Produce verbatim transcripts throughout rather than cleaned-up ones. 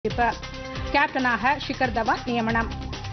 கேப்டனாக ஷிகர் தவான் நியமனம்.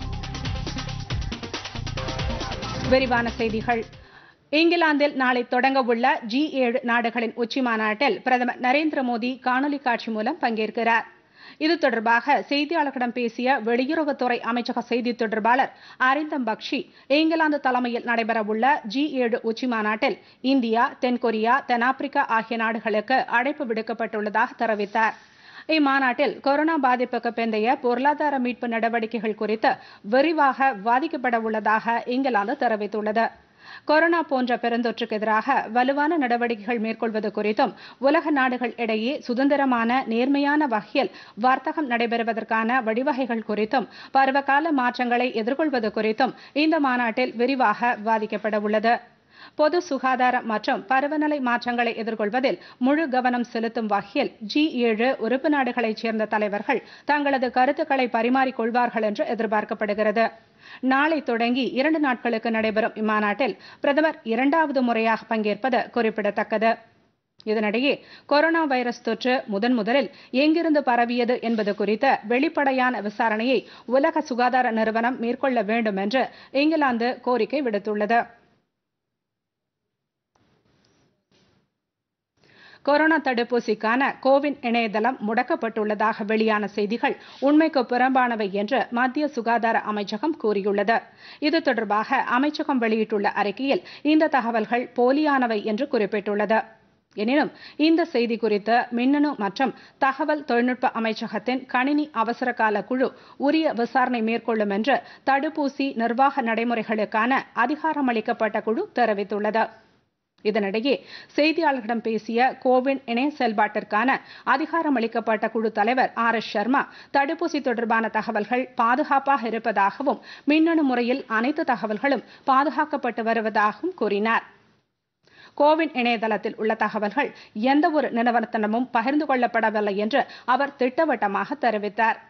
விரிவான செய்திகள். இங்கிலாந்தில் நாளை தொடங்கவுள்ள ஜி ஏழு நாடுகளின் உச்சி மாநாட்டில் பிரதமர் நரேந்திர மோடி காணொலி காட்சி மூலம் பங்கேற்கிறார். இது தொடர்பாக செய்தியாளர்களிடம் பேசிய வெளியுறவுத்துறை அமைச்சக செய்தி தொடர்பாளர் அரிந்தம் பக்ஷி, இங்கிலாந்து தலைமையில் நடைபெறவுள்ள ஜி ஏழு உச்சி மாநாட்டில் இந்தியா, தென்கொரியா, தென்னாப்பிரிக்கா ஆகிய நாடுகளுக்கு அழைப்பு விடுக்கப்பட்டுள்ளதாக தெரிவித்தார். இம்மாநாட்டில் கொரோனா பாதிப்புக்கு பிந்தைய பொருளாதார மீட்பு நடவடிக்கைகள் குறித்து விரிவாக விவாதிக்கப்பட உள்ளதாக இங்கிலாந்து தெரிவித்துள்ளது. கொரோனா போன்ற பெருந்தொற்றுக்கு எதிராக வலுவான நடவடிக்கைகள் மேற்கொள்வது குறித்தும், உலக நாடுகள் இடையே சுதந்திரமான நேர்மையான வகையில் வர்த்தகம் நடைபெறுவதற்கான வழிவகைகள் குறித்தும், பருவகால மாற்றங்களை எதிர்கொள்வது குறித்தும் இந்த மாநாட்டில் விரிவாக விவாதிக்கப்பட உள்ளது. பொது சுகாதாரம் மற்றும் பருவநிலை மாற்றங்களை எதிர்கொள்வதில் முழு கவனம் செலுத்தும் வகையில் ஜி ஏழு உறுப்பு நாடுகளைச் சேர்ந்த தலைவர்கள் தங்களது கருத்துக்களை பரிமாறிக்கொள்வார்கள் என்று எதிர்பார்க்கப்படுகிறது. நாளை தொடங்கி இரண்டு நாட்களுக்கு நடைபெறும் இம்மாநாட்டில் பிரதமர் இரண்டாவது முறையாக பங்கேற்பது குறிப்பிடத்தக்கது. இதனிடையே கொரோனா வைரஸ் தொற்று முதன் முதலில் எங்கிருந்து பரவியது என்பது குறித்த வெளிப்படையான விசாரணையை உலக சுகாதார நிறுவனம் மேற்கொள்ள வேண்டும் என்று இங்கிலாந்து கோரிக்கை விடுத்துள்ளது. கொரோனா தடுப்பூசிக்கான கோவின் இணையதளம் முடக்கப்பட்டுள்ளதாக வெளியான செய்திகள் உண்மைக்கு புறம்பானவை என்று மத்திய சுகாதார அமைச்சகம் கூறியுள்ளது. இது தொடர்பாக அமைச்சகம் வெளியிட்டுள்ள அறிக்கையில் இந்த தகவல்கள் போலியானவை என்று குறிப்பிட்டுள்ளது. எனினும் இந்த செய்தி குறித்து மின்னணு மற்றும் தகவல் தொழில்நுட்ப அமைச்சகத்தின் கணினி அவசரகால குழு உரிய விசாரணை மேற்கொள்ளும் என்று தடுப்பூசி நிர்வாக நடைமுறைகளுக்கான அதிகாரமளிக்கப்பட்ட குழு தெரிவித்துள்ளது. இதனிடையே செய்தியாளர்களிடம் பேசிய கோவின் இணைய செயல்பாட்டிற்கான அதிகாரமளிக்கப்பட்ட குழு தலைவர் ஆர் எஸ் சர்மா, தடுப்பூசி தொடர்பான தகவல்கள் பாதுகாப்பாக இருப்பதாகவும், மின்னணு முறையில் அனைத்து தகவல்களும் பாதுகாக்கப்பட்டு வருவதாகவும் கூறினார். கோவின் இணையதளத்தில் உள்ள தகவல்கள் எந்த ஒரு நிறுவனத்திடமும் பகிர்ந்து கொள்ளப்படவில்லை என்று அவர் திட்டவட்டமாக தெரிவித்தார்.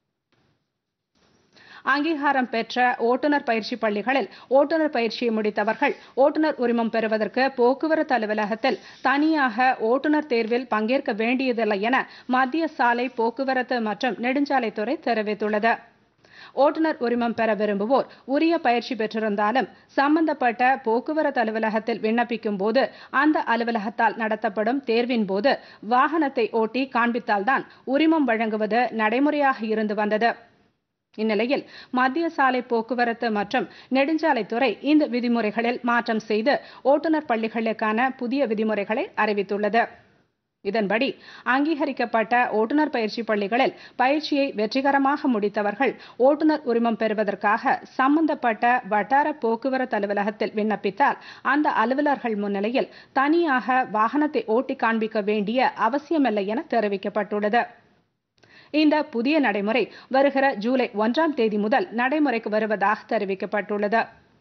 அங்கீகாரம் பெற்ற ஓட்டுநர் பயிற்சி பள்ளிகளில் ஓட்டுநர் பயிற்சியை முடித்தவர்கள் ஓட்டுநர் உரிமம் பெறுவதற்கு போக்குவரத்து அலுவலகத்தில் தனியாக ஓட்டுநர் தேர்வில் பங்கேற்க வேண்டியதில்லை என மத்திய சாலை போக்குவரத்து மற்றும் நெடுஞ்சாலைத்துறை தெரிவித்துள்ளது. ஓட்டுநர் உரிமம் பெற விரும்புவோர் உரிய பயிற்சி பெற்றிருந்தாலும் சம்பந்தப்பட்ட போக்குவரத்து அலுவலகத்தில் விண்ணப்பிக்கும் போது அந்த அலுவலகத்தால் நடத்தப்படும் தேர்வின் போது வாகனத்தை ஓட்டி காண்பித்தால்தான் உரிமம் வழங்குவது நடைமுறையாக இருந்து வந்தது. இந்நிலையில் மத்திய சாலை போக்குவரத்து மற்றும் நெடுஞ்சாலைத்துறை இந்த விதிமுறைகளில் மாற்றம் செய்து ஓட்டுநர் பள்ளிகளுக்கான புதிய விதிமுறைகளை அறிவித்துள்ளது. இதன்படி அங்கீகரிக்கப்பட்ட ஓட்டுநர் பயிற்சி பள்ளிகளில் பயிற்சியை வெற்றிகரமாக முடித்தவர்கள் ஓட்டுநர் உரிமம் பெறுவதற்காக சம்பந்தப்பட்ட வட்டார போக்குவரத்து அலுவலகத்தில் விண்ணப்பித்தால் அந்த அலுவலர்கள் முன்னிலையில் தனியாக வாகனத்தை ஓட்டி காண்பிக்க வேண்டிய அவசியமில்லை என தெரிவிக்கப்பட்டுள்ளது. இந்த புதிய நடைமுறை வருகிற ஜூலை ஒன்றாம் தேதி முதல் நடைமுறைக்கு வருவதாக தெரிவிக்கப்பட்டுள்ளது.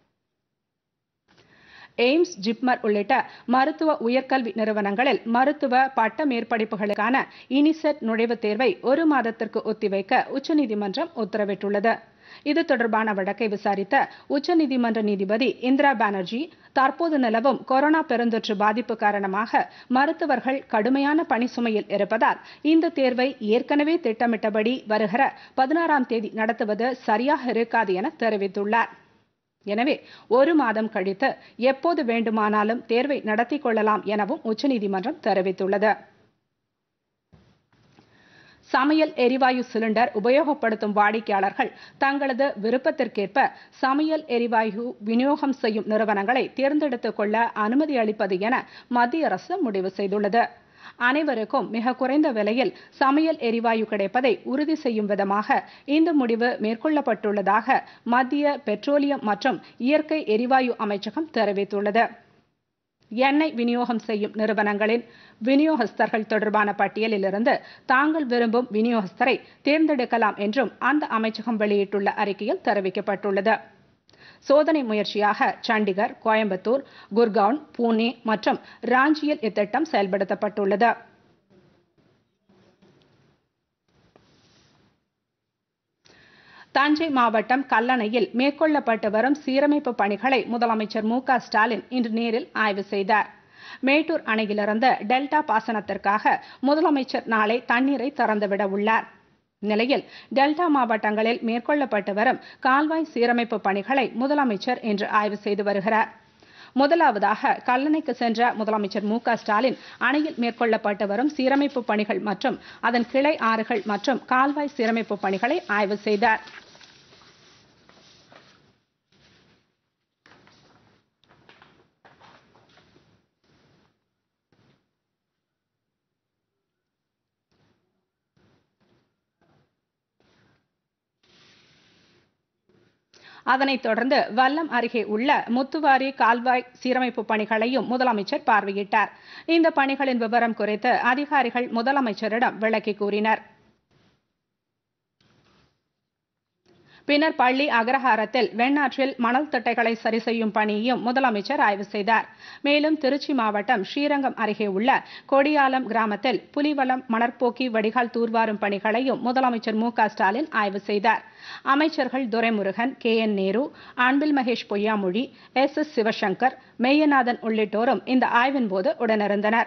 எய்ம்ஸ், ஜிப்மர் உள்ளிட்ட மருத்துவ உயர்கல்வி நிறுவனங்களில் மருத்துவ பட்ட மேற்படிப்புகளுக்கான இனிசெட் நுழைவுத் தேர்வை ஒரு மாதத்திற்கு ஒத்திவைக்க உச்சநீதிமன்றம் உத்தரவிட்டுள்ளது. இது தொடர்பான வழக்கை விசாரித்த உச்சநீதிமன்ற நீதிபதி இந்திரா பானர்ஜி, தற்போது நிலவும் கொரோனா பெருந்தொற்று பாதிப்பு காரணமாக மருத்துவர்கள் கடுமையான பணி சுமையில் இருப்பதால் இந்த தேர்வை ஏற்கனவே திட்டமிட்டபடி வருகிற பதினாறாம் தேதி நடத்துவது சரியாக இருக்காது என தெரிவித்துள்ளார். எனவே ஒரு மாதம் கழித்து எப்போது வேண்டுமானாலும் தேர்வை நடத்தி கொள்ளலாம் எனவும் உச்சநீதிமன்றம் தெரிவித்துள்ளது. சமையல் எரிவாயு சிலிண்டர் உபயோகப்படுத்தும் வாடிக்கையாளர்கள் தங்களது விருப்பத்திற்கேற்ப சமையல் எரிவாயு விநியோகம் செய்யும் நிறுவனங்களை தேர்ந்தெடுத்துக் கொள்ள அனுமதி அளிப்பது என மத்திய அரசு முடிவு செய்துள்ளது. அனைவருக்கும் மிக குறைந்த விலையில் சமையல் எரிவாயு கிடைப்பதை உறுதி செய்யும் விதமாக இந்த முடிவு மேற்கொள்ளப்பட்டுள்ளதாக மத்திய பெட்ரோலியம் மற்றும் இயற்கை எரிவாயு அமைச்சகம் தெரிவித்துள்ளது. எண்ணெய் விநியோகம் செய்யும் நிறுவனங்களின் விநியோகஸ்தர்கள் தொடர்பான பட்டியலிலிருந்து தாங்கள் விரும்பும் விநியோகஸ்தரை தேர்ந்தெடுக்கலாம் என்றும் அந்த அமைச்சகம் வெளியிட்டுள்ள அறிக்கையில் தெரிவிக்கப்பட்டுள்ளது. சோதனை முயற்சியாக சண்டிகர், கோயம்புத்தூர், குர்கான், புனே மற்றும் ராஞ்சியில் இத்திட்டம் செயல்படுத்தப்பட்டுள்ளது. தஞ்சை மாவட்டம் கல்லணையில் மேற்கொள்ளப்பட்டு வரும் சீரமைப்பு பணிகளை முதலமைச்சர் மு க ஸ்டாலின் இன்று நேரில் ஆய்வு செய்தார். மேட்டூர் அணையிலிருந்து டெல்டா பாசனத்திற்காக முதலமைச்சர் நாளை தண்ணீரை திறந்துவிட உள்ளார். நிலையில் டெல்டா மாவட்டங்களில் மேற்கொள்ளப்பட்டு வரும் கால்வாய் சீரமைப்பு பணிகளை முதலமைச்சர் இன்று ஆய்வு செய்து வருகிறார். முதலாவதாக கல்லணைக்கு சென்ற முதலமைச்சர் மு க ஸ்டாலின் அணையில் மேற்கொள்ளப்பட்டு வரும் சீரமைப்பு பணிகள் மற்றும் அதன் கிளை ஆறுகள் மற்றும் கால்வாய் சீரமைப்பு பணிகளை ஆய்வு செய்தார். அதனைத் தொடர்ந்து வல்லம் அருகே உள்ள முத்துவாரி கால்வாய் சீரமைப்பு பணிகளையும் முதலமைச்சர் பார்வையிட்டார். இந்த பணிகளின் விவரம் குறித்து அதிகாரிகள் முதலமைச்சரிடம் விளக்கி கூறினர். பின்னர் பள்ளி அக்ரஹாரத்தில் வெண்ணாற்றில் மணல் திட்டைகளை சரி செய்யும் பணியையும் முதலமைச்சர் ஆய்வு செய்தார். மேலும் திருச்சி மாவட்டம் ஸ்ரீரங்கம் அருகே உள்ள கொடியாலம் கிராமத்தில் புலிவலம் மணற்போக்கி வடிகால் தூர்வாரும் பணிகளையும் முதலமைச்சர் மு க ஸ்டாலின் ஆய்வு செய்தார். அமைச்சர்கள் Duraimurugan, K N Nehru, Anbil Mahesh Poyyamozhi, S S Sivasankar, Meyyanathan உள்ளிட்டோரும் இந்த ஆய்வின் போது உடனிருந்தனர்.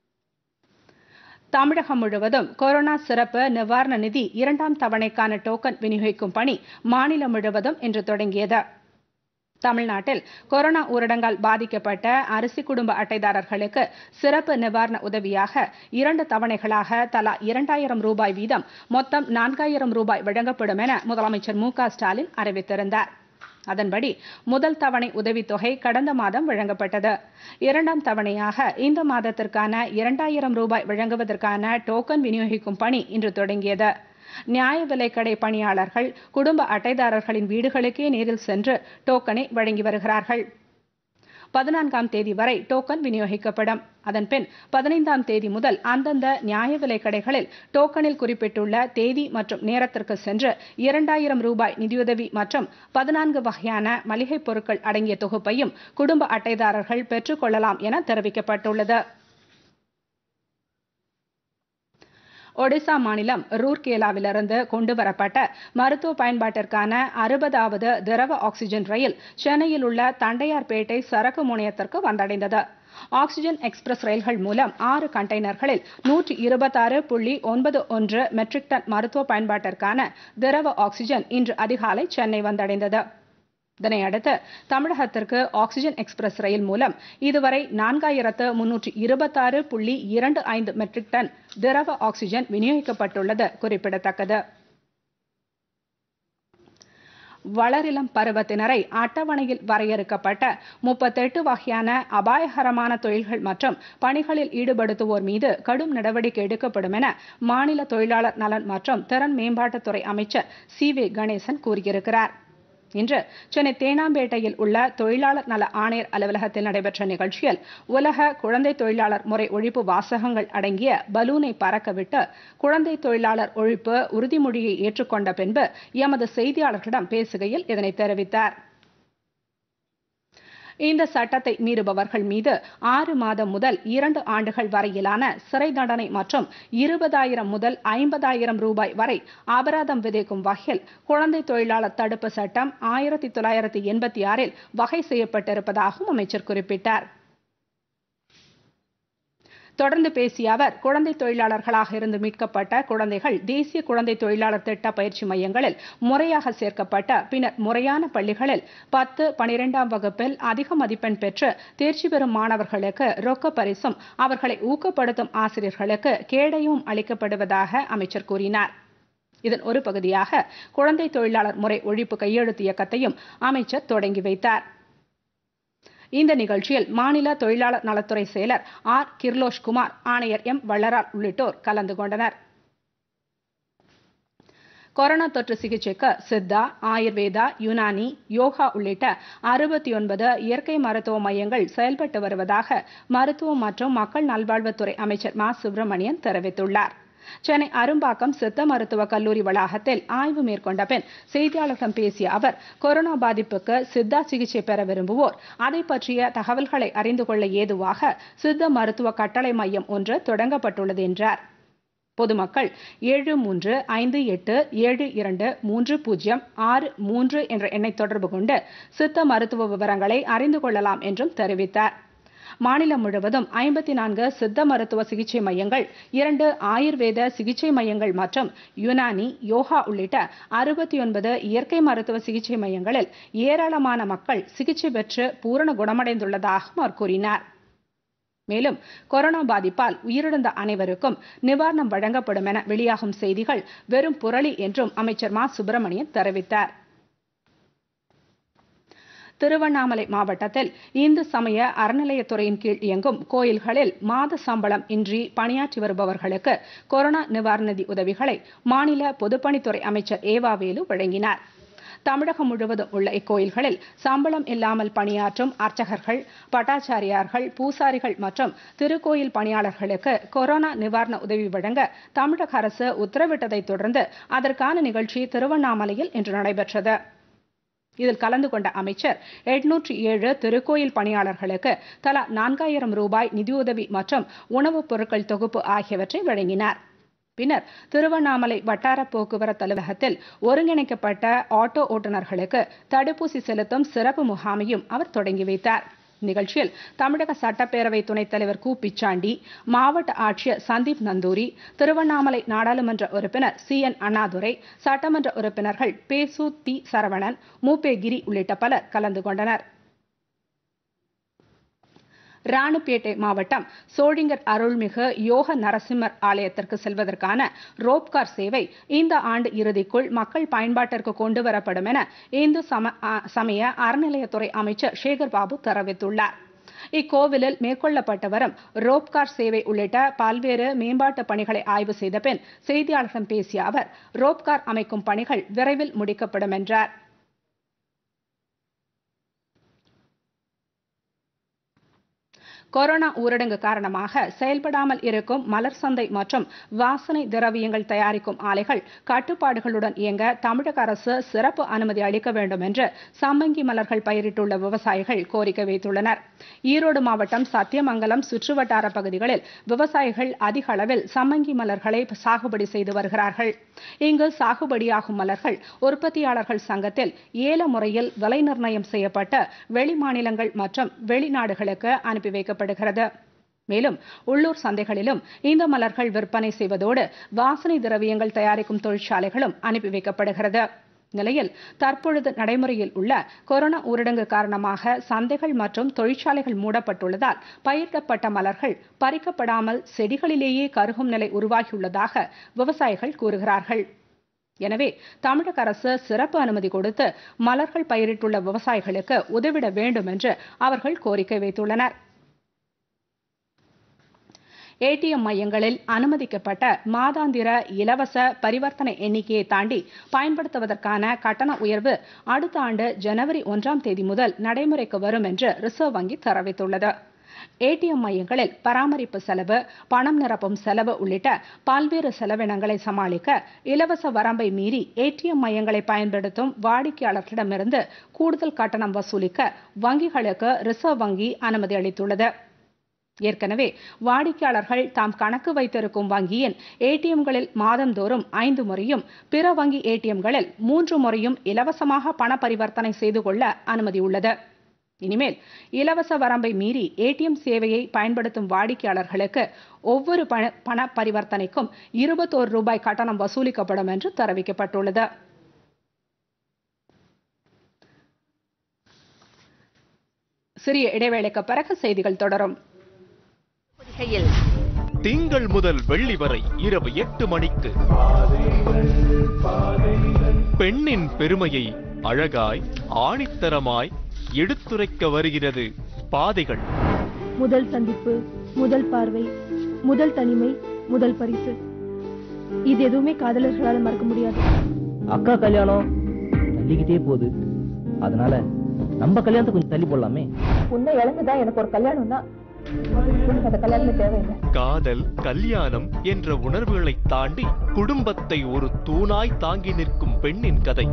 தமிழகம் முழுவதும் கொரோனா சிறப்பு நிவாரண நிதி இரண்டாம் தவணைக்கான டோக்கன் விநியோகிக்கும் பணி மாநிலம் முழுவதும் இன்று தொடங்கியது. தமிழ்நாட்டில் கொரோனா ஊரடங்கால் பாதிக்கப்பட்ட அரிசி குடும்ப அட்டைதாரர்களுக்கு சிறப்பு நிவாரண உதவியாக இரண்டு தவணைகளாக தலா இரண்டாயிரம் ரூபாய் வீதம் மொத்தம் நான்காயிரம் ரூபாய் வழங்கப்படும் என முதலமைச்சர் மு க ஸ்டாலின் அறிவித்திருந்தார். அதன்படி முதல் தவணை உதவித்தொகை கடந்த மாதம் வழங்கப்பட்டது. இரண்டாம் தவணையாக இந்த மாதத்திற்கான இரண்டாயிரம் ரூபாய் வழங்குவதற்கான டோக்கன் விநியோகிக்கும் பணி இன்று தொடங்கியது. நியாய விலைக்கடை பணியாளர்கள் குடும்ப அட்டைதாரர்களின் வீடுகளுக்கே நேரில் சென்று டோக்கனை வழங்கி வருகிறார்கள். பதினான்காம் தேதி வரை டோக்கன் விநியோகிக்கப்படும். அதன்பின் பதினைந்தாம் தேதி முதல் அந்தந்த நியாய விலைக் கடைகளில் டோக்கனில் குறிப்பிட்டுள்ள தேதி மற்றும் நேரத்திற்கு சென்று இரண்டாயிரம் ரூபாய் நிதியுதவி மற்றும் பதினான்கு வகையான மளிகைப் பொருட்கள் அடங்கிய தொகுப்பையும் குடும்ப அட்டைதாரர்கள் பெற்றுக் கொள்ளலாம் என தெரிவிக்கப்பட்டுள்ளது. ஒடிசா மாநிலம் ரூர்கேலாவிலிருந்து கொண்டுவரப்பட்ட மருத்துவ பயன்பாட்டிற்கான அறுபதாவது திரவ ஆக்சிஜன் ரயில் சென்னையில் உள்ள தண்டையார்பேட்டை சரக்கு முனையத்திற்கு வந்தடைந்தது. ஆக்சிஜன் எக்ஸ்பிரஸ் ரயில்கள் மூலம் ஆறு கண்டெய்னர்களில் நூற்றி இருபத்தாறு புள்ளி ஒன்பது ஒன்று மெட்ரிக் டன் மருத்துவ பயன்பாட்டிற்கான திரவ ஆக்சிஜன் இன்று அதிகாலை சென்னை வந்தடைந்தது. இதனையடுத்து தமிழகத்திற்கு ஆக்சிஜன் எக்ஸ்பிரஸ் ரயில் மூலம் இதுவரை நான்காயிரத்து முன்னூற்றி இருபத்தாறு புள்ளி இரண்டு ஐந்து மெட்ரிக் டன் திரவ ஆக்சிஜன் விநியோகிக்கப்பட்டுள்ளது குறிப்பிடத்தக்கது. வளரிளம் பருவத்தினரை அட்டவணையில் வரையறுக்கப்பட்ட முப்பத்தெட்டு வகையான அபாயகரமான தொழில்கள் மற்றும் பணிகளில் ஈடுபடுத்துவோர் மீது கடும் நடவடிக்கை எடுக்கப்படும் என மாநில தொழிலாளர் நலன் மற்றும் திறன் மேம்பாட்டுத்துறை அமைச்சர் சி வே கணேசன் கூறியிருக்கிறார். இன்று சென்னை தேனாம்பேட்டையில் உள்ள தொழிலாளர் நல ஆணையர் அலுவலகத்தில் நடைபெற்ற நிகழ்ச்சியில் உலக குழந்தை தொழிலாளர் முறை ஒழிப்பு வாசகங்கள் அடங்கிய பலூனை பறக்கவிட்டு குழந்தை தொழிலாளர் ஒழிப்பு உறுதிமொழியை ஏற்றுக்கொண்ட பின்பு எமது செய்தியாளர்களிடம் பேசுகையில் இதனை தெரிவித்தார். இந்த சட்டத்தை மீறுபவர்கள் மீது ஆறு மாதம் முதல் இரண்டு ஆண்டுகள் வரையிலான சிறை தண்டனை மற்றும் இருபதாயிரம் முதல் ஐம்பதாயிரம் ரூபாய் வரை அபராதம் விதிக்கும் வகையில் குழந்தை தொழிலாளர் தடுப்பு சட்டம் ஆயிரத்தி தொள்ளாயிரத்தி எண்பத்தி ஆறில் வகை செய்யப்பட்டிருப்பதாகவும் அமைச்சர் குறிப்பிட்டார். தொடர்ந்து பேசிய அவர் குழந்தை தொழிலாளர்களாக இருந்து மீட்கப்பட்ட குழந்தைகள் தேசிய குழந்தை தொழிலாளர் திட்ட பயிற்சி மையங்களில் முறையாக சேர்க்கப்பட்ட பின்னர் முறையான பள்ளிகளில் பத்து பனிரெண்டாம் வகுப்பில் அதிக மதிப்பெண் பெற்று தேர்ச்சி பெறும் மாணவர்களுக்கு ரொக்க பரிசும் அவர்களை ஊக்கப்படுத்தும் ஆசிரியர்களுக்கு கேடயமும் அளிக்கப்படுவதாக அமைச்சர் கூறினார். இதன் ஒரு பகுதியாக குழந்தை தொழிலாளர் முறை ஒழிப்பு கையெழுத்து இயக்கத்தையும் அமைச்சர் தொடங்கி வைத்தார். இந்த நிகழ்ச்சியில் மாநில தொழிலாளர் நலத்துறை செயலர் ஆர் கிர்லோஷ்குமார், ஆணையர் எம் வள்ளரார் உள்ளிட்டோர் கலந்து கொண்டனர். கொரோனா தொற்று சிகிச்சைக்கு சித்தா, ஆயுர்வேதா, யுனானி, யோகா உள்ளிட்ட அறுபத்தி ஒன்பது இயற்கை மருத்துவ மையங்கள் செயல்பட்டு வருவதாக மருத்துவ மற்றும் மக்கள் நல்வாழ்வுத்துறை அமைச்சர் மா சுப்பிரமணியன் தெரிவித்துள்ளார். சென்னை அரும்பாக்கம் சித்த மருத்துவ கல்லூரி வளாகத்தில் ஆய்வு மேற்கொண்ட பின் செய்தியாளர்களிடம் பேசிய அவர், கொரோனா பாதிப்புக்கு சித்தா சிகிச்சை பெற விரும்புவோர் அதை பற்றிய தகவல்களை அறிந்து கொள்ள ஏதுவாக சித்த மருத்துவ கட்டளை மையம் ஒன்று தொடங்கப்பட்டுள்ளது என்றார். பொதுமக்கள் ஏழு மூன்று ஐந்து எட்டு ஏழு இரண்டு மூன்று பூஜ்ஜியம் ஆறு மூன்று என்ற எண்ணை தொடர்பு கொண்டு சித்த மருத்துவ விவரங்களை அறிந்து கொள்ளலாம் என்றும் தெரிவித்தார். மாநிலம் முழுவதும் ஐம்பத்தி நான்கு சித்த மருத்துவ சிகிச்சை மையங்கள், இரண்டு ஆயுர்வேத சிகிச்சை மையங்கள் மற்றும் யுனானி, யோகா உள்ளிட்ட அறுபத்தி ஒன்பது இயற்கை மருத்துவ சிகிச்சை மையங்களில் ஏராளமான மக்கள் சிகிச்சை பெற்று பூரண குணமடைந்துள்ளதாகவும் அவர் கூறினார். மேலும் கொரோனா பாதிப்பால் உயிரிழந்த அனைவருக்கும் நிவாரணம் வழங்கப்படும் என வெளியாகும் செய்திகள் வெறும் புரளி என்றும் அமைச்சர் மா சுப்பிரமணியன் தெரிவித்தார். திருவண்ணாமலை மாவட்டத்தில் இந்து சமய அறநிலையத்துறையின் கீழ் இயங்கும் கோயில்களில் மாத சம்பளம் இன்றி பணியாற்றி வருபவர்களுக்கு கொரோனா நிவாரண நிதி உதவிகளை மாநில பொதுப்பணித்துறை அமைச்சர் ஏவாவேலு வழங்கினார். தமிழகம் முழுவதும் உள்ள இக்கோயில்களில் சம்பளம் இல்லாமல் பணியாற்றும் அர்ச்சகர்கள், பட்டாச்சாரியார்கள், பூசாரிகள் மற்றும் திருக்கோயில் பணியாளர்களுக்கு கொரோனா நிவாரண உதவி வழங்க தமிழக அரசு உத்தரவிட்டதை தொடர்ந்து அதற்கான நிகழ்ச்சி திருவண்ணாமலையில் இன்று நடைபெற்றது. இதில் கலந்து கொண்ட அமைச்சர் எண்ணூற்று ஏழு திருக்கோயில் பணியாளர்களுக்கு தலா நான்காயிரம் ரூபாய் நிதியுதவி மற்றும் உணவுப் பொருட்கள் தொகுப்பு ஆகியவற்றை வழங்கினார். பின்னர் திருவண்ணாமலை வட்டார போக்குவரத்து அலுவலகத்தில் ஒருங்கிணைக்கப்பட்ட ஆட்டோ ஓட்டுநர்களுக்கு தடுப்பூசி செலுத்தும் சிறப்பு முகாமையும் அவர் தொடங்கி வைத்தார். நிகழ்ச்சியில் தமிழக சட்டப்பேரவை துணைத் தலைவர் கு பிச்சாண்டி, மாவட்ட ஆட்சியர் சந்தீப் நந்தூரி, திருவண்ணாமலை நாடாளுமன்ற உறுப்பினர் சி என் அண்ணாதுரை, சட்டமன்ற உறுப்பினர்கள் பேசு தி சரவணன், மூப்பே கிரி உள்ளிட்ட பலர் கலந்து கொண்டனர். ராணிப்பேட்டை மாவட்டம் சோழிங்கர் அருள்மிகு யோக நரசிம்மர் ஆலயத்திற்கு செல்வதற்கான ரோப்கார் சேவை இந்த ஆண்டு இறுதிக்குள் மக்கள் பயன்பாட்டிற்கு கொண்டுவரப்படும் என இந்து சமய அறநிலையத்துறை அமைச்சர் சேகர் பாபு தெரிவித்துள்ளார். இக்கோவிலில் மேற்கொள்ளப்பட்டு வரும் ரோப்கார் சேவை உள்ளிட்ட பல்வேறு மேம்பாட்டு பணிகளை ஆய்வு செய்த பின் செய்தியாளர்களிடம் பேசிய அவர், ரோப்கார் அமைக்கும் பணிகள் விரைவில் முடிக்கப்படும் என்றார். கொரோனா ஊரடங்கு காரணமாக செயல்படாமல் இருக்கும் மலர் சந்தை மற்றும் வாசனை திரவியங்கள் தயாரிக்கும் ஆலைகள் கட்டுப்பாடுகளுடன் இயங்க தமிழக அரசு சிறப்பு அனுமதி அளிக்க வேண்டும் என்று சம்மங்கி மலர்கள் பயிரிட்டுள்ள விவசாயிகள் கோரிக்கை வைத்துள்ளனர். ஈரோடு மாவட்டம் சத்தியமங்கலம் சுற்றுவட்டார பகுதிகளில் விவசாயிகள் அதிக அளவில் சம்மங்கி மலர்களை சாகுபடி செய்து வருகிறார்கள். இங்கு சாகுபடியாகும் மலர்கள் உற்பத்தியாளர்கள் சங்கத்தில் ஏல முறையில் விலை நிர்ணயம் செய்யப்பட்டு வெளி மாநிலங்கள் மற்றும் வெளிநாடுகளுக்கு அனுப்பி வைக்கப்பட்டது. மேலும் உள்ளூர் சந்தைகளிலும் இந்த மலர்கள் விற்பனை செய்வதோடு வாசனை திரவியங்கள் தயாரிக்கும் தொழிற்சாலைகளும் அனுப்பி வைக்கப்படுகிறது. நிலையில் தற்பொழுது நடைமுறையில் உள்ள கொரோனா ஊரடங்கு காரணமாக சந்தைகள் மற்றும் தொழிற்சாலைகள் மூடப்பட்டுள்ளதால் பயிரிடப்பட்ட மலர்கள் பறிக்கப்படாமல் செடிகளிலேயே கருகும் நிலை உருவாகியுள்ளதாக விவசாயிகள் கூறுகிறார்கள். எனவே தமிழக அரசு சிறப்பு அனுமதி கொடுத்து மலர்கள் பயிரிட்டுள்ள விவசாயிகளுக்கு உதவிட வேண்டும் என்று அவர்கள் கோரிக்கை வைத்துள்ளனர். ஏடிஎம் மையங்களில் அனுமதிக்கப்பட்ட மாதாந்திர இலவச பரிவர்த்தனை எண்ணிக்கையை தாண்டி பயன்படுத்துவதற்கான கட்டண உயர்வு அடுத்த ஆண்டு ஜனவரி ஒன்றாம் தேதி முதல் நடைமுறைக்கு வரும் என்று ரிசர்வ் வங்கி தெரிவித்துள்ளது. ஏடிஎம் மையங்களில் பராமரிப்பு செலவு, பணம் நிரப்பும் செலவு உள்ளிட்ட பல்வேறு செலவினங்களை சமாளிக்க இலவச வரம்பை மீறி ஏடிஎம் மையங்களை பயன்படுத்தும் வாடிக்கையாளர்களிடமிருந்து கூடுதல் கட்டணம் வசூலிக்க வங்கிகளுக்கு ரிசர்வ் வங்கி அனுமதி அளித்துள்ளது. ஏற்கனவே வாடிக்கையாளர்கள் தாம் கணக்கு வைத்திருக்கும் வங்கியின் ஏடிஎம்களில் மாதந்தோறும் ஐந்து முறையும் பிற வங்கி ஏடிஎம்களில் மூன்று முறையும் இலவசமாக பண பரிவர்த்தனை செய்து கொள்ள அனுமதி உள்ளது. இனிமேல் இலவச வரம்பை மீறி ஏடிஎம் சேவையை பயன்படுத்தும் வாடிக்கையாளர்களுக்கு ஒவ்வொரு பண பரிவர்த்தனைக்கும் இருபத்தோரு ரூபாய் கட்டணம் வசூலிக்கப்படும் என்று தெரிவிக்கப்பட்டுள்ளது. சிறிய இடைவேளைக்கு பிறகு செய்திகள் தொடரும். திங்கள் முதல் வெள்ளி வரை இரவு எட்டு மணிக்கு பெண்ணின் பெருமையை அழகாய் ஆணித்தரமாய் எடுத்துரைக்க வருகிறது பாதைகள். முதல் சந்திப்பு, முதல் பார்வை, முதல் தனிமை, முதல் பரிசு, இது எதுவுமே காதலர்களால் மறக்க முடியாது. அக்கா கல்யாணம் தள்ளிக்கிட்டே போகுது, அதனால நம்ம கல்யாணத்தை கொஞ்சம் தள்ளி போடலாமே. உன்னை இழந்துதான் எனக்கு ஒரு கல்யாணம் தான். காதல், கல்யாணம் என்ற உணர்வுகளை தாண்டி குடும்பத்தை ஒரு தூணாய் தாங்கி நிற்கும் பெண்ணின் கதை.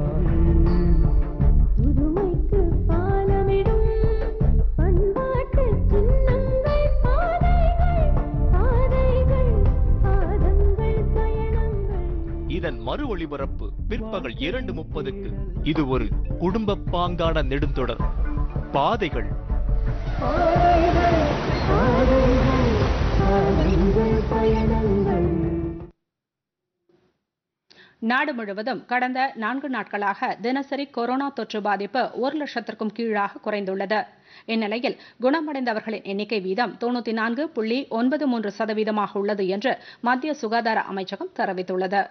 இதன் மறு ஒளிபரப்பு பிற்பகல் இரண்டு முப்பதுக்கு. இது ஒரு குடும்ப பாங்கான நெடுந்தொடர் பாதைகள். நாடு முழுவதும் கடந்த நான்கு நாட்களாக தினசரி கொரோனா தொற்று பாதிப்பு ஒரு லட்சத்திற்கும் கீழாக குறைந்துள்ளது. இந்நிலையில் குணமடைந்தவர்களின் எண்ணிக்கை வீதம் தொன்னூற்றி நான்கு புள்ளி ஒன்பது மூன்று சதவீதமாக உள்ளது என்று மத்திய சுகாதார அமைச்சகம் தெரிவித்துள்ளது.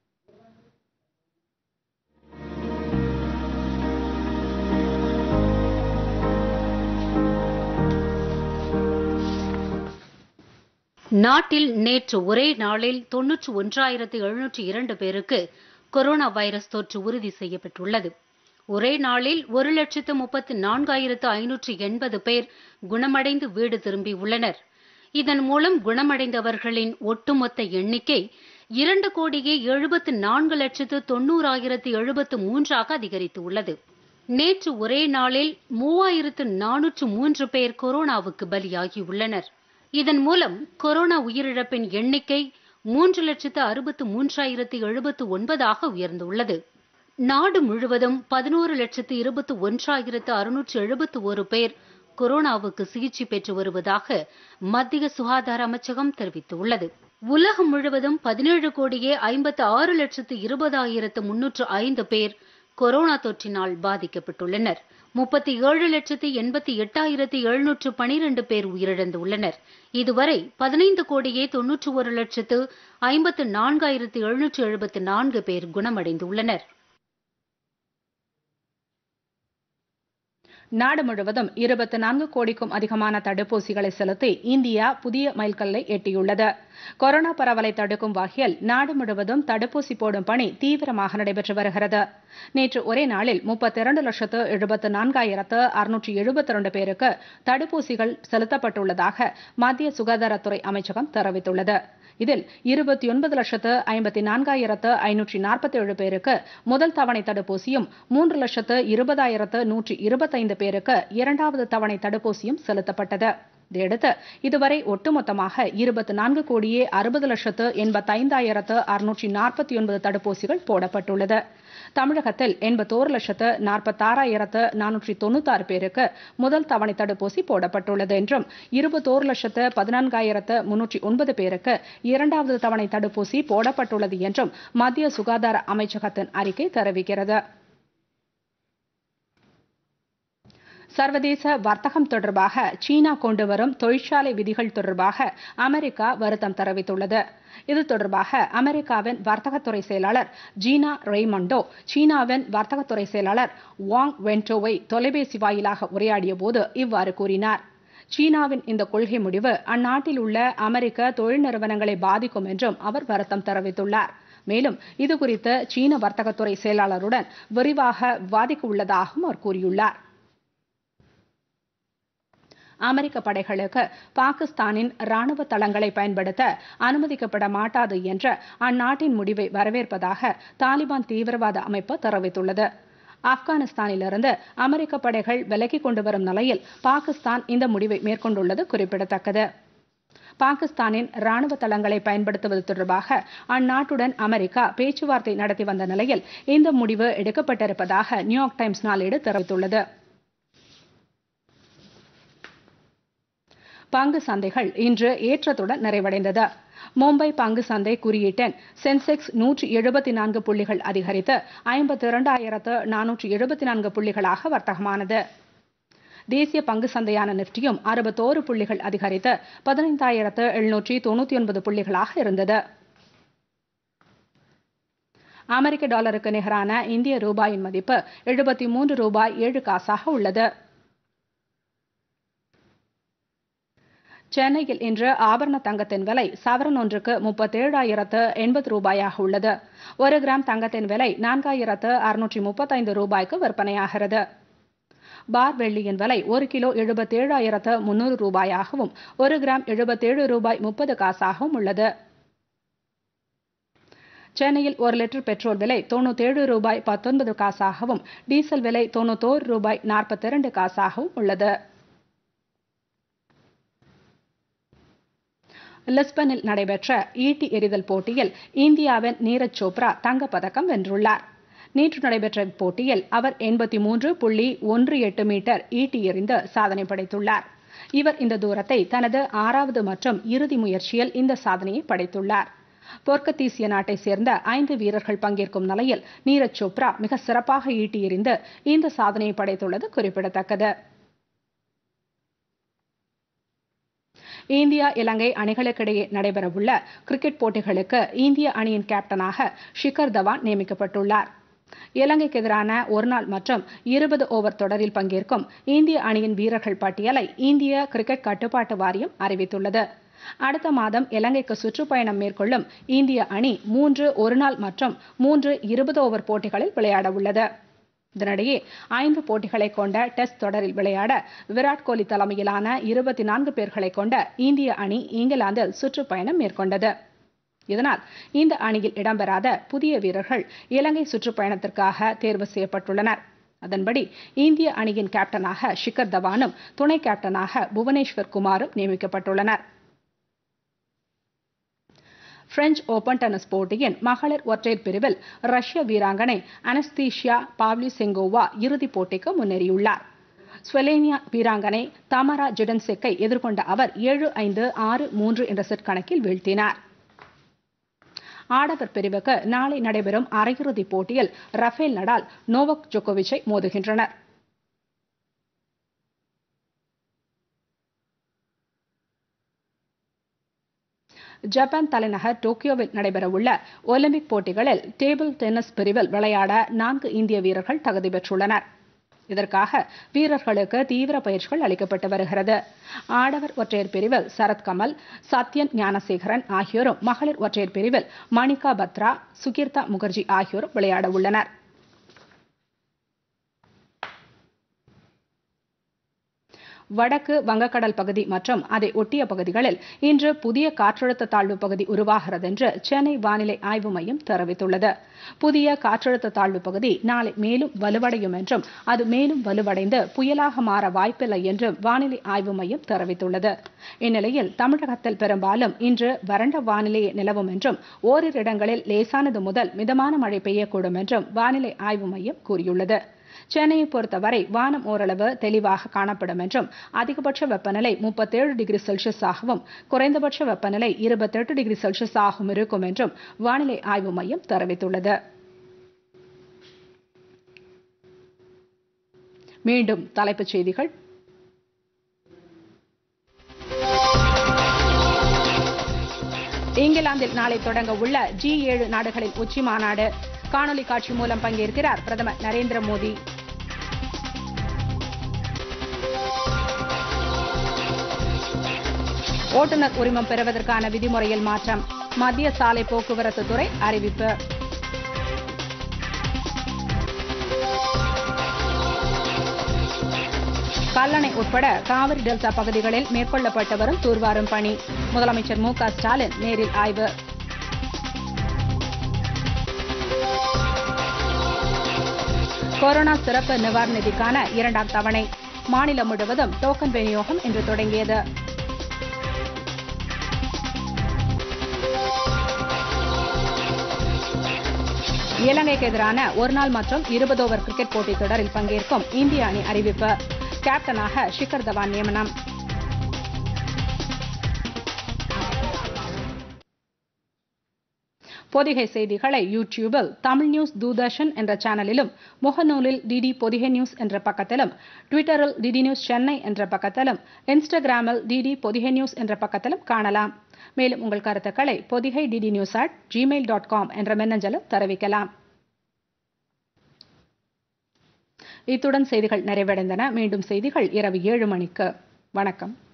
நாட்டில் நேற்று ஒரே நாளில் தொன்னூற்று ஒன்றாயிரத்து எழுநூற்று இரண்டு பேருக்கு கொரோனா வைரஸ் தொற்று உறுதி செய்யப்பட்டுள்ளது. ஒரே நாளில் ஒரு லட்சத்து முப்பத்து நான்காயிரத்து ஐநூற்று எண்பது பேர் குணமடைந்து வீடு திரும்பியுள்ளனர். இதன் மூலம் குணமடைந்தவர்களின் ஒட்டுமொத்த எண்ணிக்கை இரண்டு கோடியே எழுபத்து நான்கு லட்சத்து தொன்னூறாயிரத்து எழுபத்து மூன்றாக அதிகரித்துள்ளது. நேற்று ஒரே நாளில் மூவாயிரத்து நானூற்று மூன்று பேர் கொரோனாவுக்கு பலியாகியுள்ளனர். இதன் மூலம் கொரோனா உயிரிழப்பின் எண்ணிக்கை மூன்று லட்சத்து அறுபத்து மூன்றாயிரத்து எழுபத்து ஒன்பதாக உயர்ந்துள்ளது. நாடு முழுவதும் பதினோரு லட்சத்து இருபத்து ஒன்றாயிரத்து அறுநூற்று எழுபத்து ஒரு பேர் கொரோனாவுக்கு சிகிச்சை பெற்று வருவதாக மத்திய சுகாதார அமைச்சகம் தெரிவித்துள்ளது. உலகம் முழுவதும் பதினேழு கோடியே ஐம்பத்து ஆறு லட்சத்து இருபதாயிரத்து முன்னூற்று ஐந்து பேர் கொரோனா தொற்றினால் பாதிக்கப்பட்டுள்ளனர். முப்பத்தி ஏழு லட்சத்து எண்பத்தி எட்டாயிரத்து எழுநூற்று பனிரெண்டு பேர் உயிரிழந்துள்ளனர். இதுவரை பதினைந்து கோடியே தொன்னூற்று ஒரு லட்சத்து ஐம்பத்து நான்காயிரத்து எழுநூற்று எழுபத்து நான்கு பேர் குணமடைந்துள்ளனர். நாடு முழுவதும் இருபத்தி நான்கு கோடிக்கும் அதிகமான தடுப்பூசிகளை செலுத்தி இந்தியா புதிய மைல்கல்லை எட்டியுள்ளது. கொரோனா பரவலை தடுக்கும் வகையில் நாடு முழுவதும் தடுப்பூசி போடும் பணி தீவிரமாக நடைபெற்று வருகிறது. நேற்று ஒரே நாளில் முப்பத்தி இரண்டு லட்சத்து எழுபத்து நான்காயிரத்து அறுநூற்று எழுபத்தி இரண்டு பேருக்கு தடுப்பூசிகள் செலுத்தப்பட்டுள்ளதாக மத்திய சுகாதாரத்துறை அமைச்சகம் தெரிவித்துள்ளது. இதில் இருபத்தி ஒன்பது லட்சத்து ஐம்பத்தி நான்காயிரத்து ஐநூற்றி நாற்பத்தி ஏழு பேருக்கு முதல் தவணை தடுப்பூசியும் மூன்று லட்சத்து இருபதாயிரத்து நூற்றி இருபத்தைந்து பேருக்கு இரண்டாவது தவணை தடுப்பூசியும் செலுத்தப்பட்டது. இதையடுத்து இதுவரை ஒட்டுமொத்தமாக இருபத்தி நான்கு கோடியே அறுபது லட்சத்து எண்பத்தைந்தாயிரத்து அறுநூற்றி நாற்பத்தி ஒன்பது தடுப்பூசிகள் போடப்பட்டுள்ளது. தமிழகத்தில் எண்பத்தோரு லட்சத்து நாற்பத்தாறாயிரத்து நானூற்றி தொண்ணூத்தாறு பேருக்கு முதல் தவணை தடுப்பூசி போடப்பட்டுள்ளது என்றும் இருபத்தோரு லட்சத்து பதினான்காயிரத்து முன்னூற்றி ஒன்பது பேருக்கு இரண்டாவது தவணை தடுப்பூசி போடப்பட்டுள்ளது என்றும் மத்திய சுகாதார அமைச்சகத்தின் அறிக்கை தெரிவிக்கிறது. சர்வதேச வர்த்தகம் தொடர்பாக சீனா கொண்டு வரும் தொழிற்சாலை விதிகள் தொடர்பாக அமெரிக்கா வருத்தம் தெரிவித்துள்ளது. இது தொடர்பாக அமெரிக்காவின் வர்த்தகத்துறை செயலாளர் ஜீனா ரெய்மண்டோ சீனாவின் வர்த்தகத்துறை செயலாளர் வாங் வென்டோவை தொலைபேசி வாயிலாக உரையாடிய போது இவ்வாறு கூறினார். சீனாவின் இந்த கொள்கை முடிவு அந்நாட்டில் உள்ள அமெரிக்க தொழில் நிறுவனங்களை பாதிக்கும் என்றும் அவர் வருத்தம் தெரிவித்துள்ளார். மேலும் இதுகுறித்து சீன வர்த்தகத்துறை செயலாளருடன் விரிவாக விவாதிக்க உள்ளதாகவும் அவர் கூறியுள்ளார். அமெரிக்க படைகளுக்கு பாகிஸ்தானின் ராணுவ தளங்களை பயன்படுத்த அனுமதிக்கப்பட மாட்டாது என்ற அந்நாட்டின் முடிவை வரவேற்பதாக தாலிபான் தீவிரவாத அமைப்பு தெரிவித்துள்ளது. ஆப்கானிஸ்தானிலிருந்து அமெரிக்க படைகள் விலகிக் கொண்டு வரும் நிலையில் பாகிஸ்தான் இந்த முடிவை மேற்கொண்டுள்ளது குறிப்பிடத்தக்கது. பாகிஸ்தானின் ராணுவ தளங்களை பயன்படுத்துவது தொடர்பாக அந்நாட்டுடன் அமெரிக்கா பேச்சுவார்த்தை நடத்தி வந்த நிலையில் இந்த முடிவு எடுக்கப்பட்டிருப்பதாக நியூயார்க் டைம்ஸ் நாளேடு தெரிவித்துள்ளது. பங்கு சந்தைகள் இன்று ஏற்றத்துடன் நிறைவடைந்தது. மும்பை பங்கு சந்தை குறியீட்டின் சென்செக்ஸ் நூற்றி எழுபத்தி நான்கு புள்ளிகள் அதிகரித்து ஐம்பத்தி இரண்டாயிரத்து நானூற்றி எழுபத்தி நான்கு புள்ளிகளாக வர்த்தகமானது. தேசிய பங்கு சந்தையான நிப்டியும் அறுபத்தோரு புள்ளிகள் அதிகரித்து பதினைந்தாயிரத்து எழுநூற்றி தொன்னூற்றி ஒன்பது புள்ளிகளாக இருந்தது. அமெரிக்க டாலருக்கு நிகரான இந்திய ரூபாயின் மதிப்பு எழுபத்தி மூன்று ரூபாய் ஏழு காசாக உள்ளது. சென்னையில் இன்று ஆபரண தங்கத்தின் விலை சவரன் ஒன்றுக்கு முப்பத்தேழாயிரத்து எண்பது ரூபாயாக உள்ளது. ஒரு கிராம் தங்கத்தின் விலை நான்காயிரத்து அறுநூற்றி முப்பத்தைந்து ரூபாய்க்கு விற்பனையாகிறது. பார் வெள்ளியின் விலை ஒரு கிலோ எழுபத்தேழாயிரத்து முன்னூறு ரூபாயாகவும் ஒரு கிராம் எழுபத்தேழு ரூபாய் முப்பது காசாகவும் உள்ளது. சென்னையில் ஒரு லிட்டர் பெட்ரோல் விலை தொன்னூத்தேழு ரூபாய் பத்தொன்பது காசாகவும் டீசல் விலை தொன்னூத்தோரு ரூபாய் நாற்பத்தி இரண்டு காசாகவும் உள்ளது. லிஸ்பனில் நடைபெற்ற ஈட்டி எறிதல் போட்டியில் இந்தியாவின் நீரஜ் சோப்ரா தங்கப்பதக்கம் வென்றுள்ளார். நேற்று நடைபெற்ற இப்போட்டியில் அவர் எண்பத்தி மூன்று புள்ளி ஒன்று எட்டு மீட்டர் ஈட்டி எறிந்து சாதனை படைத்துள்ளார். இவர் இந்த தூரத்தை தனது ஆறாவது மற்றும் இறுதி முயற்சியில் இந்த சாதனையை படைத்துள்ளார். போர்க்கத்தீசிய நாட்டை சேர்ந்த ஐந்து வீரர்கள் பங்கேற்கும் நிலையில் நீரஜ் சோப்ரா மிக சிறப்பாக ஈட்டி எறிந்து இந்த சாதனையை படைத்துள்ளது குறிப்பிடத்தக்கது. இந்தியா இலங்கை அணிகளுக்கிடையே நடைபெறவுள்ள கிரிக்கெட் போட்டிகளுக்கு இந்திய அணியின் கேப்டனாக ஷிகர் தவான் நியமிக்கப்பட்டுள்ளார். இலங்கைக்கு எதிரான ஒருநாள் மற்றும் இருபது ஓவர் தொடரில் பங்கேற்கும் இந்திய அணியின் வீரர்கள் பட்டியலை இந்திய கிரிக்கெட் கட்டுப்பாட்டு வாரியம் அறிவித்துள்ளது. அடுத்த மாதம் இலங்கைக்கு சுற்றுப்பயணம் மேற்கொள்ளும் இந்திய அணி மூன்று ஒருநாள் மற்றும் மூன்று இருபது ஓவர் போட்டிகளில் விளையாட உள்ளது. இதனிடையே ஐந்து போட்டிகளை கொண்ட டெஸ்ட் தொடரில் விளையாட விராட் கோலி தலைமையிலான இருபத்தி நான்கு பேர்களை கொண்ட இந்திய அணி இங்கிலாந்தில் சுற்றுப்பயணம் மேற்கொண்டது. இதனால் இந்த அணியில் இடம்பெறாத புதிய வீரர்கள் இலங்கை சுற்றுப்பயணத்திற்காக தேர்வு செய்யப்பட்டுள்ளனர். அதன்படி இந்திய அணியின் கேப்டனாக ஷிகர் தவானும் துணை கேப்டனாக புவனேஸ்வர் குமாரும் நியமிக்கப்பட்டுள்ளனர். பிரெஞ்சு ஓபன் டென்னிஸ் போட்டியின் மகளிர் ஒற்றையர் பிரிவில் ரஷ்ய வீராங்கனை அனஸ்தீஷியா பாவ்லிசெங்கோவா இறுதிப் போட்டிக்கு முன்னேறியுள்ளார். ஸ்லோவேனியா வீராங்கனை தமாரா ஜிடன்செக்கை எதிர்கொண்ட அவர் ஏழு ஐந்து ஆறு மூன்று என்ற செட் கணக்கில் வீழ்த்தினார். ஆடவர் பிரிவுக்கு நாளை நடைபெறும் அரையிறுதிப் போட்டியில் ரஃபேல் நடால் நோவக் ஜோகோவிச்சை மோதுகின்றனர். ஜப்பான் தலைநகர் டோக்கியோவில் நடைபெறவுள்ள ஒலிம்பிக் போட்டிகளில் டேபிள் டென்னிஸ் பிரிவில் விளையாட நான்கு இந்திய வீரர்கள் தகுதி பெற்றுள்ளனர். இதற்காக வீரர்களுக்கு தீவிர பயிற்சிகள் அளிக்கப்பட்டு வருகிறது. ஆடவர் ஒற்றையர் பிரிவில் சரத் கமல், சத்யன் ஞானசேகரன் ஆகியோரும், மகளிர் ஒற்றையர் பிரிவில் மணிகா பத்ரா, சுகீர்த்தா முகர்ஜி ஆகியோரும் விளையாட உள்ளனர். வடக்கு வங்கக்கடல் பகுதி மற்றும் அதை ஒட்டிய பகுதிகளில் இன்று புதிய காற்றழுத்த தாழ்வு பகுதி உருவாகிறது என்று சென்னை வானிலை ஆய்வு மையம் தெரிவித்துள்ளது. புதிய காற்றழுத்த தாழ்வு பகுதி நாளை மேலும் வலுவடையும் என்றும் அது மேலும் வலுவடைந்து புயலாக மாற வாய்ப்பில்லை என்றும் வானிலை ஆய்வு மையம் தெரிவித்துள்ளது. இந்நிலையில் தமிழகத்தில் பெரும்பாலும் இன்று வறண்ட வானிலையே நிலவும் என்றும் ஓரிரு இடங்களில் லேசானது முதல் மிதமான மழை பெய்யக்கூடும் என்றும் வானிலை ஆய்வு மையம் கூறியுள்ளது. சென்னையை பொறுத்தவரை வானம் ஓரளவு தெளிவாக காணப்படும் என்றும் அதிகபட்ச வெப்பநிலை முப்பத்தேழு டிகிரி செல்சியஸாகவும் குறைந்தபட்ச வெப்பநிலை இருபத்தெட்டு டிகிரி செல்சியஸாகவும் இருக்கும் என்றும் வானிலை ஆய்வு மையம் தெரிவித்துள்ளது. மீண்டும் தலைப்புச் செய்திகள். இங்கிலாந்தில் நாளை தொடங்க உள்ள ஜி ஏழு நாடுகளின் உச்சி மாநாடு. காணொலி காட்சி மூலம் பங்கேற்கிறார் பிரதமர் நரேந்திர மோடி. ஓட்டுநர் உரிமம் பெறுவதற்கான விதிமுறையில் மாற்றம். மத்திய சாலை போக்குவரத்து துறை அறிவிப்பு. கல்லணை உட்பட காவிரி டெல்டா பகுதிகளில் மேற்கொள்ளப்பட்டு வரும் தூர்வாரும் பணி. முதலமைச்சர் மு க ஸ்டாலின் நேரில் ஆய்வு. கொரோனா சிறப்பு நிவாரண நிதிக்கான இரண்டாம் தவணை. மாநிலம் முழுவதும் டோக்கன் விநியோகம் இன்று தொடங்கியது. இலங்கைக்கு எதிரான ஒருநாள் மற்றும் இருபது ஓவர் கிரிக்கெட் போட்டித் தொடரில் பங்கேற்கும் இந்திய அணி அறிவிப்பு. கேப்டனாக ஷிகர் தவான் நியமனம். பொதிகை செய்திகளை யூடியூபில் தமிழ் நியூஸ் தூர்தர்ஷன் என்ற சேனலிலும், முகநூலில் டிடி பொதிகை நியூஸ் என்ற பக்கத்திலும், ட்விட்டரில் டிடி நியூஸ் சென்னை என்ற பக்கத்திலும், இன்ஸ்டாகிராமில் டிடி பொதிகை நியூஸ் என்ற பக்கத்திலும் காணலாம். மேலும் உங்கள் கருத்துக்களை Podhigai DD news at Gmail dot com என்ற மின்னஞ்சலும் தெரிவிக்கலாம். இத்துடன் செய்திகள் நிறைவடைந்தன. மீண்டும் செய்திகள் இரவு ஏழு மணிக்கு. வணக்கம்.